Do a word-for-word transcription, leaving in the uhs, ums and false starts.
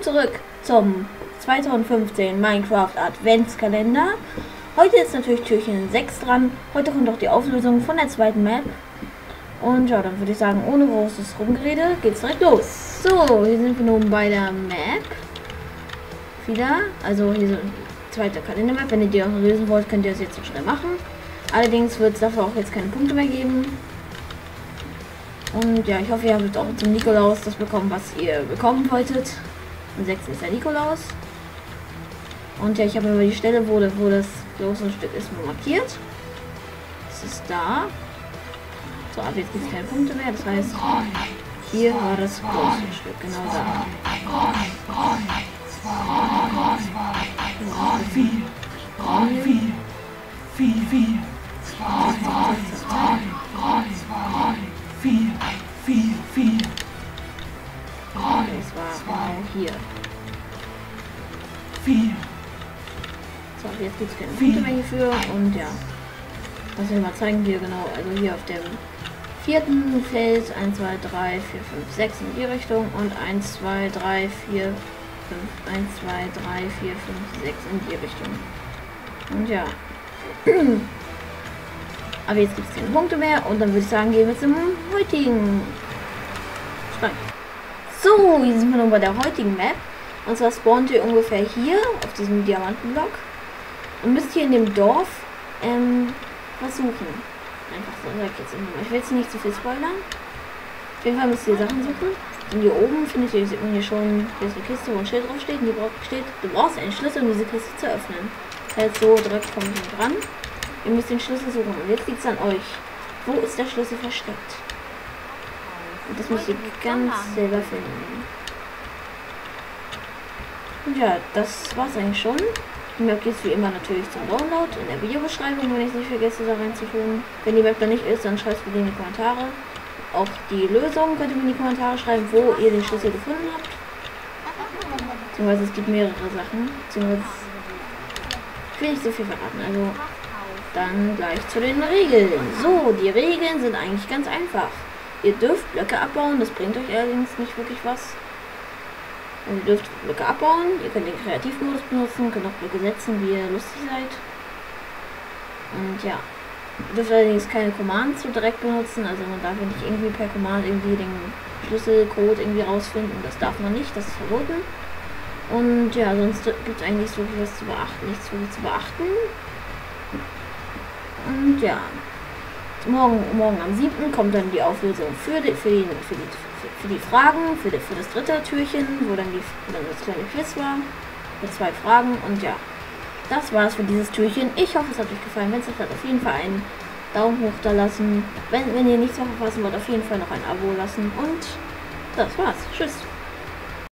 zurück zum zweitausendfünfzehn Minecraft Adventskalender. Heute ist natürlich Türchen sechs dran. Heute kommt auch die Auflösung von der zweiten Map. Und ja, dann würde ich sagen, ohne großes Rumgerede geht's direkt los. So, hier sind wir nun bei der Map. Wieder, also hier so die zweite Kalendermap. Wenn ihr die auch lösen wollt, könnt ihr das jetzt so schnell machen. Allerdings wird es dafür auch jetzt keine Punkte mehr geben. Und ja, ich hoffe, ihr habt auch zum Nikolaus das bekommen, was ihr bekommen wolltet. Am sechsten ist der Nikolaus. Und ja, ich habe über die Stelle, wo, wo das große Stück ist, markiert. Das ist da. So, ab jetzt gibt es keine Punkte mehr. Das heißt, hier war das große Stück, genau da. Das war genau hier. So, jetzt gibt es keine Punkte mehr hierfür und ja. Das will ich mal zeigen, hier genau, also hier auf dem vierten Feld eins, zwei, drei, vier, fünf, sechs in die Richtung und eins, zwei, drei, vier, fünf, eins, zwei, drei, vier, fünf, sechs in die Richtung. Und ja. Aber jetzt gibt es keine Punkte mehr und dann würde ich sagen, gehen wir zum heutigen Strang. So, hier sind wir nun bei der heutigen Map. Und zwar spawnt ihr ungefähr hier auf diesem Diamantenblock und müsst hier in dem Dorf ähm, versuchen. Einfach so, sag ich jetzt immer mal. Ich will jetzt nicht zu viel spoilern. Auf jeden Fall müsst ihr Sachen suchen. Und hier oben findet ihr, sieht man hier schon, hier ist eine Kiste, wo ein Schild drauf steht. Und die braucht, steht, du brauchst einen Schlüssel, um diese Kiste zu öffnen. Das heißt, so direkt kommt ihr dran. Ihr müsst den Schlüssel suchen. Und jetzt liegt es an euch. Wo ist der Schlüssel versteckt? Und das müsst ihr ganz selber finden. Und ja, das war's eigentlich schon. Die Map geht wie immer natürlich zum Download in der Videobeschreibung, wenn ich es nicht vergesse, da reinzutun. Wenn die Map da nicht ist, dann schreibt es bitte in die Kommentare. Auch die Lösung könnt ihr mir in die Kommentare schreiben, wo ihr den Schlüssel gefunden habt. Beziehungsweise es gibt mehrere Sachen. Beziehungsweise ich will nicht so viel verraten. Also dann gleich zu den Regeln. So, die Regeln sind eigentlich ganz einfach. Ihr dürft Blöcke abbauen, das bringt euch allerdings nicht wirklich was. Und ihr dürft Blöcke abbauen, ihr könnt den Kreativmodus benutzen, könnt auch Blöcke setzen, wie ihr lustig seid. Und ja, ihr dürft allerdings keine Commands so direkt benutzen, also man darf nicht irgendwie per Command irgendwie den Schlüsselcode irgendwie rausfinden, das darf man nicht, das ist verboten. Und ja, sonst gibt es eigentlich so viel was zu beachten, nichts wirklich zu beachten. Und ja, morgen, morgen am siebten kommt dann die Auflösung für die, für die, für die Für die Fragen, für, die, für das dritte Türchen, wo dann, die, wo dann das kleine Quiz war, mit zwei Fragen und ja, das war's für dieses Türchen. Ich hoffe, es hat euch gefallen. Wenn es euch hat, auf jeden Fall einen Daumen hoch da lassen. Wenn, wenn ihr nichts mehr verpassen wollt, auf jeden Fall noch ein Abo lassen und das war's. Tschüss.